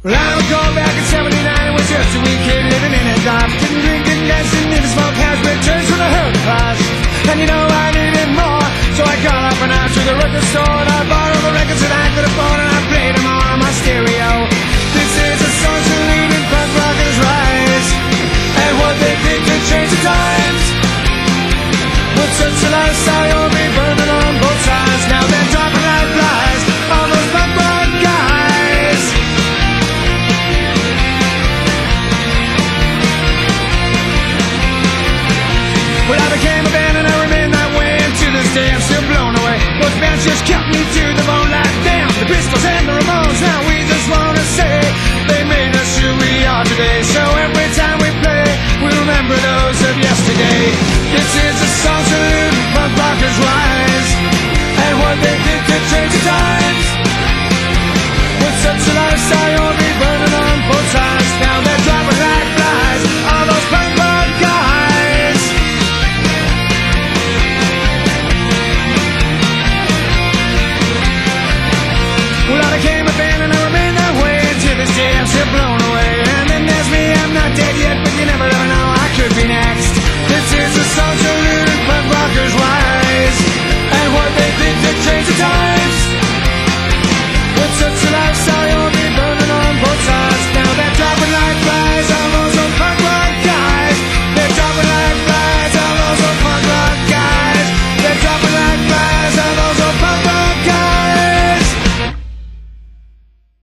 Well, I recall back in '79, it was just a wee kid living in a dive. Didn't drink, didn't dance, didn't even smoke hash, returns from the hurry class. And you know I needed more, so I got up and out to the record store, and I bought all the records that I could afford, and I played them all on my stereo. This is a song saluting punk rockers' rise, and what they did to change the times. With such a lifestyle, you'll be burning on both sides. Now they're dropping like flies, all those punk rock guys. Well, I became a band and I remain that way, and to this day I'm still blown away. Those bands just cut me to the bone like damn, the Pistols and the Ramones. Now we just wanna say they made us who we are today. So every time we play, we remember those of yesterday.